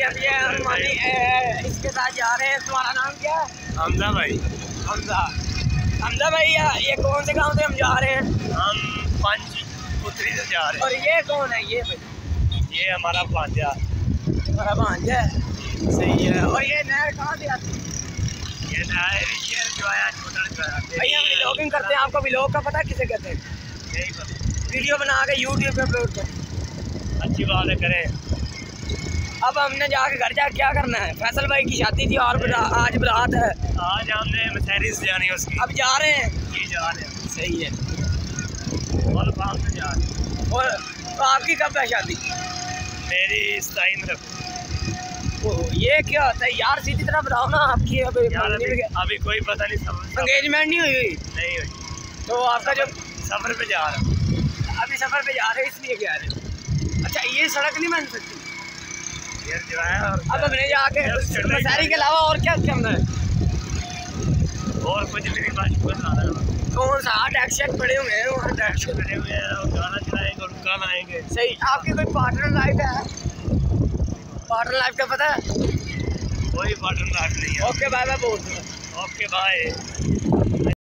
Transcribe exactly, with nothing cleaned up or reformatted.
अब ये हमारी इसके साथ जा रहे हैं। तुम्हारा नाम क्या है? हमजा भाई। हमजा हमजा भाई, ये कौन से गांव से हम जा रहे हैं? हम पंच पुत्री से जा रहे हैं। और ये कौन है? ये भाई ये हमारा भांजा। हमारा भांजा है, सही है। और ये नहर कहाँ से आती है? ये नहर ये जो है छोटा जो है भाई हम व्लॉगिंग करते हैं, आपको व्लॉग का पता किसे कहते हैं? यही पता। वीडियो बना के यूट्यूब पे अपलोड करें, अच्छी बात है, करें। अब हमने जाके घर जाके क्या करना है? फैसल भाई की शादी थी और आज बारात है। आज हमने मसहरी से जानी है उसकी। अब जा रहे हैं, ये जा रहे हैं। सही है। और काम से जा रहे हैं। और तो आपकी कब है शादी? मेरी सताई में रखो। ओह, ये क्या होता है यार? सीधी तरह बताओ ना। आपकी अभी यार अभी, अभी कोई पता नहीं, सब एंगेजमेंट नहीं हुई? नहीं हुई। तो आपका जो सफर पे जा रहा हूँ। अभी सफर पे जा रहे हो इसलिए जा रहे हो? अच्छा, ये सड़क नहीं बन सकती यार जो है। अब हमने जाके मसहरी के अलावा और क्या करना है? और कुछ भी नहीं, बस बस आना है। कौन सा टैक्सी पड़े हुए हैं? वहाँ टैक्सी बने हुए हैं और गाना चलाएंगे और गाना आएंगे। सही। आपकी कोई पार्टनर लाइफ है? पार्टनर लाइफ का पता है? कोई पार्टनर लाइफ नहीं है। ओके बाय बाय बोल दो। Okay bye.